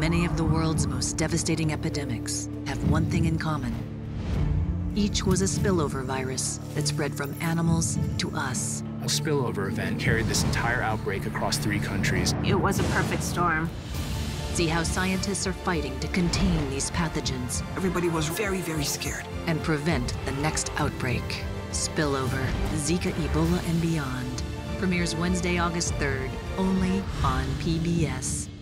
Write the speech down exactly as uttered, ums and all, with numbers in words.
Many of the world's most devastating epidemics have one thing in common. Each was a spillover virus that spread from animals to us. A spillover event carried this entire outbreak across three countries. It was a perfect storm. See how scientists are fighting to contain these pathogens. Everybody was very, very scared. And prevent the next outbreak. Spillover, Zika, Ebola, and Beyond. Premieres Wednesday, August third, only on P B S.